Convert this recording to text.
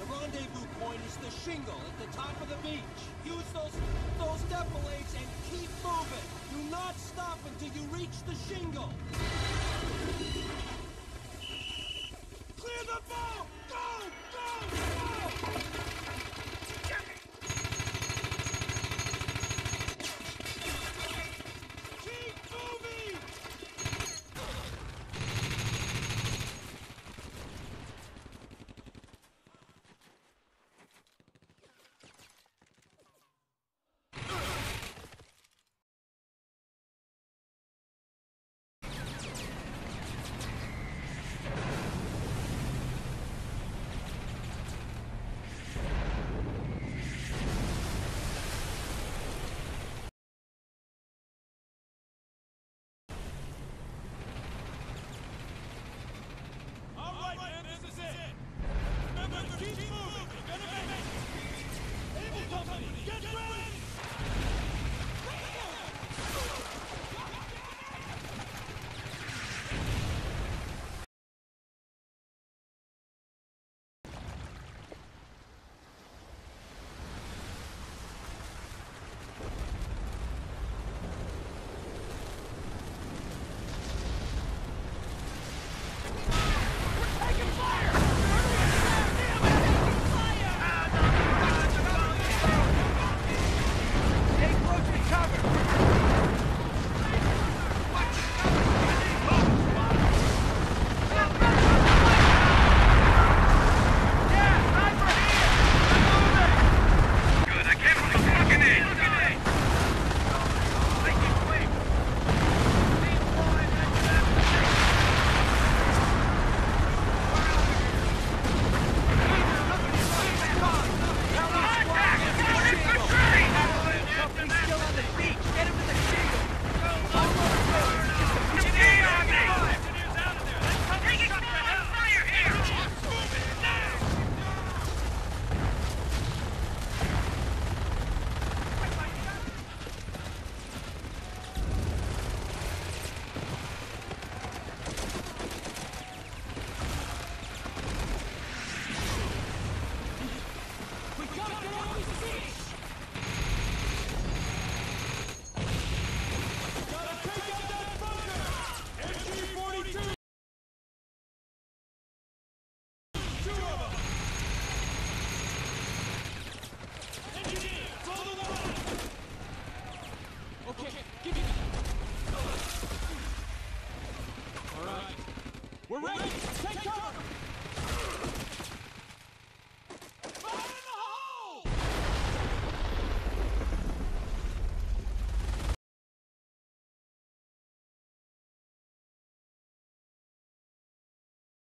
rendezvous point is the shingle at the top of the beach. Use those defilades and keep moving. Do not stop until you reach the shingle. Clear the boat! Go! Go! Go! Keep moving! We're ready! Take cover!